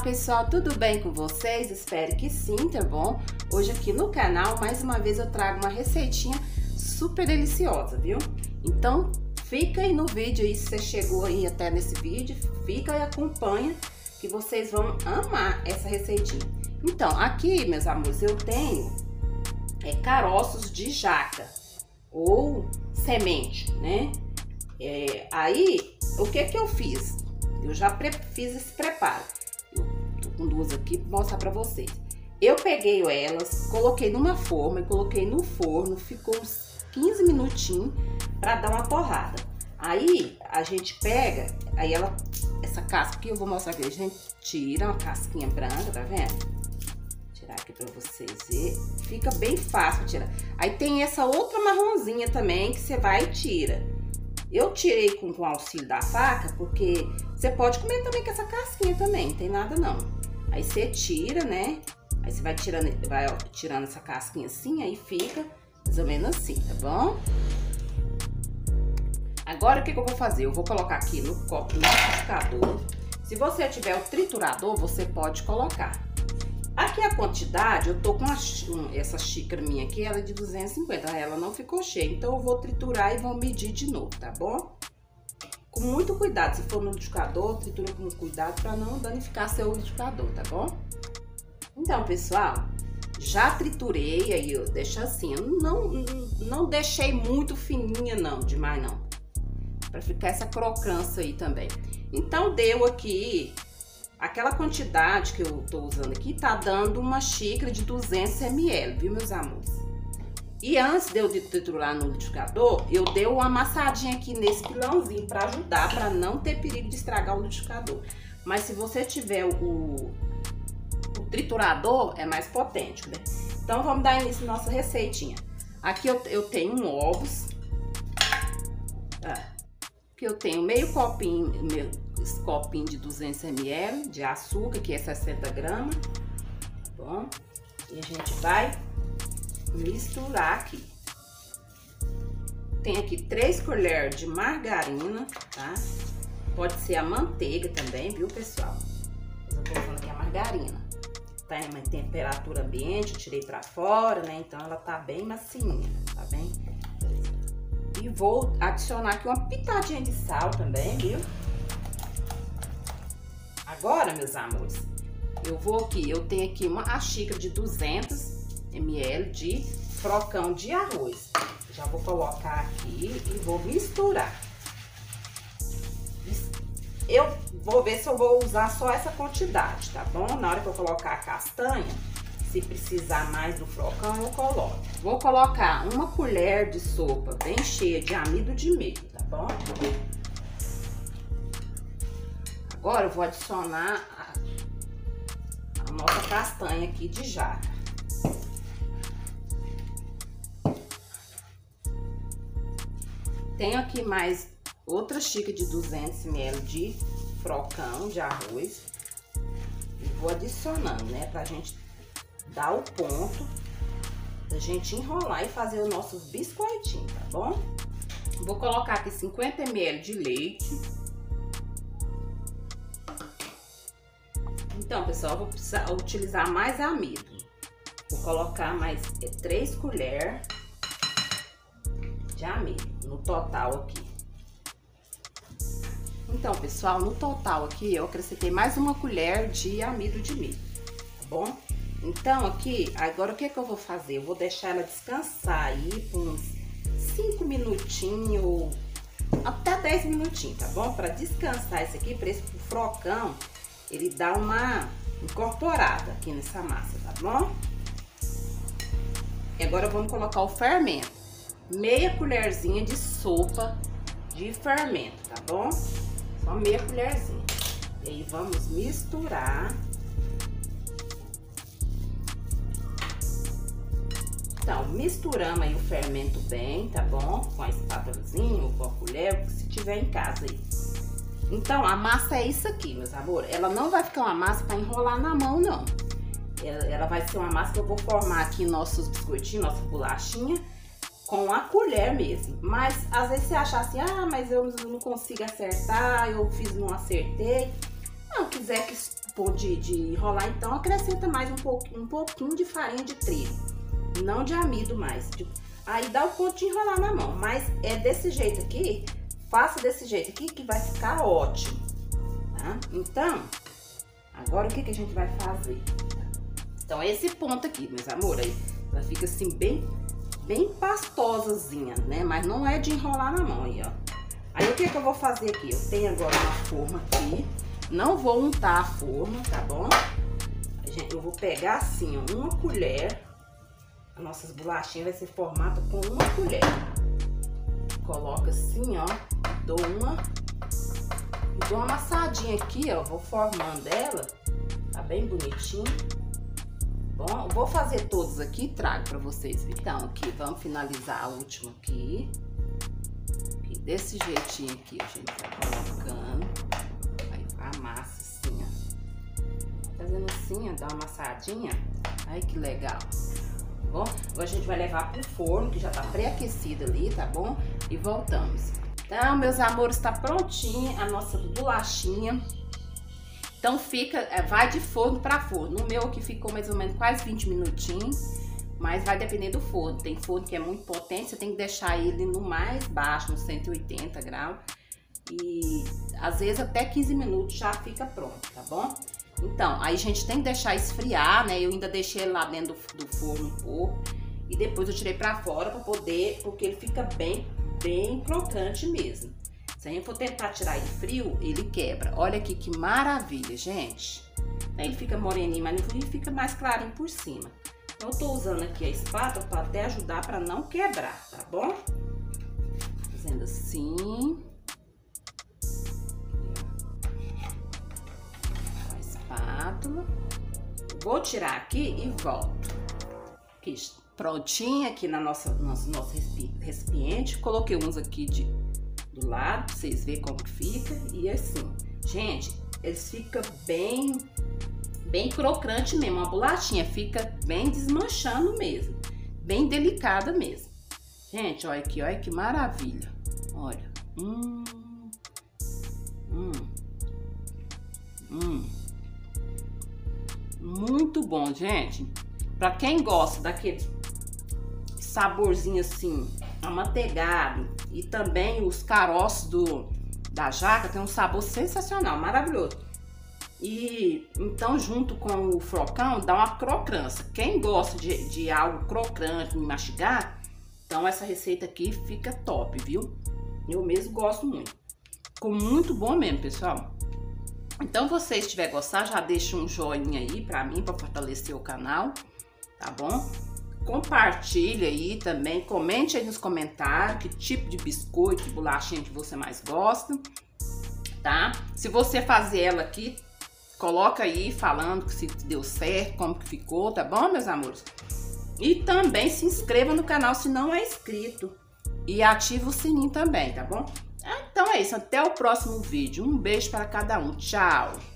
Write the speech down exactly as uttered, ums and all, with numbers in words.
pessoal, tudo bem com vocês? Espero que sim, tá bom? Hoje aqui no canal, mais uma vez eu trago uma receitinha super deliciosa, viu? Então, fica aí no vídeo aí, se você chegou aí até nesse vídeo, fica e acompanha que vocês vão amar essa receitinha. Então, aqui, meus amores, eu tenho é, caroços de jaca ou semente, né? É, aí, o que que eu fiz? Eu já fiz esse preparo. Eu tô com duas aqui para mostrar para vocês. Eu peguei elas, coloquei numa forma e coloquei no forno, ficou uns quinze minutinhos para dar uma torrada. Aí a gente pega, aí ela, essa casca aqui eu vou mostrar aqui, a gente tira uma casquinha branca, tá vendo? Vou tirar aqui para vocês verem, fica bem fácil tirar. Aí tem essa outra marronzinha também que você vai e tira. Eu tirei com, com o auxílio da faca, porque você pode comer também com essa casquinha também, não tem nada não. Aí você tira, né? Aí você vai tirando, vai ó, tirando essa casquinha assim, aí fica mais ou menos assim, tá bom? Agora o que que eu vou fazer? Eu vou colocar aqui no copo, no liquidificador. Se você tiver o triturador, você pode colocar. Aqui a quantidade, eu tô com uma, essa xícara minha aqui, ela é de duzentos e cinquenta, ela não ficou cheia, então eu vou triturar e vou medir de novo, tá bom? Com muito cuidado, se for no liquidificador, tritura com cuidado para não danificar seu liquidificador, tá bom? Então, pessoal, já triturei, aí eu deixo assim, eu não, não deixei muito fininha não, demais não, para ficar essa crocância aí também. Então, deu aqui... Aquela quantidade que eu tô usando aqui tá dando uma xícara de duzentos mililitros, viu, meus amores? E antes de eu triturar no liquidificador, eu dei uma amassadinha aqui nesse pilãozinho para ajudar, para não ter perigo de estragar o liquidificador. Mas se você tiver o, o triturador, é mais potente, né? Então, vamos dar início à nossa receitinha. Aqui eu, eu tenho um ovos. Ah, aqui eu tenho meio copinho... Meio, esse copinho de duzentos mililitros de açúcar, que é sessenta gramas, tá bom? E a gente vai misturar aqui. Tem aqui três colheres de margarina, tá? Pode ser a manteiga também, viu, pessoal? Eu tô usando aqui a margarina. Tá em uma temperatura ambiente, eu tirei pra fora, né? Então ela tá bem macinha, tá bem? E vou adicionar aqui uma pitadinha de sal também, viu? Agora, meus amores, eu vou aqui, eu tenho aqui uma a xícara de duzentos mililitros de flocão de arroz. Já vou colocar aqui e vou misturar. Eu vou ver se eu vou usar só essa quantidade, tá bom? Na hora que eu colocar a castanha, se precisar mais do flocão, eu coloco. Vou colocar uma colher de sopa bem cheia de amido de milho, tá bom? Agora eu vou adicionar a, a nossa castanha aqui de jaca. Tenho aqui mais outra xícara de duzentos mililitros de flocão de arroz. E vou adicionando, né? Pra gente dar o ponto da gente enrolar e fazer os nossos biscoitinhos, tá bom? Vou colocar aqui cinquenta mililitros de leite. Então, pessoal, eu vou precisar utilizar mais amido. Vou colocar mais é, três colheres de amido no total aqui. Então, pessoal, no total aqui eu acrescentei mais uma colher de amido de milho, tá bom? Então, aqui, agora o que que eu vou fazer? Eu vou deixar ela descansar aí por uns cinco minutinhos ou até dez minutinhos, tá bom? Para descansar esse aqui, para esse flocão, ele dá uma incorporada aqui nessa massa, tá bom? E agora vamos colocar o fermento. Meia colherzinha de sopa de fermento, tá bom? Só meia colherzinha. E aí vamos misturar. Então, misturamos aí o fermento bem, tá bom? Com a espátulazinha ou com a colher, se tiver em casa aí. Então, a massa é isso aqui, meus amores. Ela não vai ficar uma massa para enrolar na mão, não. Ela, ela vai ser uma massa que eu vou formar aqui nossos biscoitinhos, nossa bolachinha, com a colher mesmo. Mas, às vezes você acha assim, ah, mas eu não consigo acertar, eu fiz, não acertei. Não, quiser que pôr de, de enrolar, então acrescenta mais um, pouco, um pouquinho de farinha de trigo, não de amido mais. Aí dá o ponto de enrolar na mão, mas é desse jeito aqui, faça desse jeito aqui que vai ficar ótimo, tá? Então, agora o que que a gente vai fazer? Então, esse ponto aqui, meus amores, aí ela fica assim bem, bem pastosazinha, né? Mas não é de enrolar na mão aí, ó. Aí o que que eu vou fazer aqui? Eu tenho agora uma forma aqui. Não vou untar a forma, tá bom? Eu vou pegar assim, ó, uma colher. As nossas bolachinhas vai ser formada com uma colher. Coloca assim, ó. Dou uma... Dou uma amassadinha aqui, ó. Vou formando ela. Tá bem bonitinho. Bom, vou fazer todos aqui e trago pra vocês verem. Então, aqui, vamos finalizar a última aqui. Aqui, desse jeitinho aqui, a gente vai colocando. Amassa assim, ó. Fazendo assim, ó, dá uma amassadinha. Ai, que legal. Tá bom? Agora a gente vai levar pro forno, que já tá pré-aquecido ali, tá bom? E voltamos. Então, meus amores, tá prontinha a nossa bolachinha. Então, fica, vai de forno pra forno. No meu aqui ficou mais ou menos quase vinte minutinhos. Mas vai depender do forno. Tem forno que é muito potente, você tem que deixar ele no mais baixo, no cento e oitenta graus. E às vezes até quinze minutos já fica pronto, tá bom? Então, aí a gente tem que deixar esfriar, né? Eu ainda deixei ele lá dentro do, do forno um pouco. E depois eu tirei pra fora pra poder, porque ele fica bem, bem crocante mesmo. Se a gente for tentar tirar ele frio, ele quebra. Olha aqui que maravilha, gente. Aí ele fica moreninho, mas ele fica mais clarinho por cima. Então eu tô usando aqui a espátula pra até ajudar pra não quebrar, tá bom? Fazendo assim... Vou tirar aqui e volto. Aqui, prontinha aqui na nossa, nosso, nosso recipiente. Coloquei uns aqui de, do lado, pra vocês verem como fica. E assim, gente, eles ficam bem, bem crocante mesmo. A bolachinha fica bem desmanchando mesmo. Bem delicada mesmo. Gente, olha aqui, olha que maravilha. Olha. Hum. Hum. Hum. Muito bom, gente. Pra quem gosta daquele saborzinho assim, amanteigado, e também os caroços do, da jaca, tem um sabor sensacional, maravilhoso. E então, junto com o flocão, dá uma crocância. Quem gosta de, de algo crocante, mastigar, então essa receita aqui fica top, viu? Eu mesmo gosto muito. Ficou muito bom mesmo, pessoal. Então, se você tiver gostado, já deixa um joinha aí pra mim, pra fortalecer o canal, tá bom? Compartilha aí também, comente aí nos comentários que tipo de biscoito, de bolachinha que você mais gosta, tá? Se você fazer ela aqui, coloca aí falando se deu certo, como que ficou, tá bom, meus amores? E também se inscreva no canal se não é inscrito e ativa o sininho também, tá bom? Então é isso, até o próximo vídeo. Um beijo para cada um. Tchau!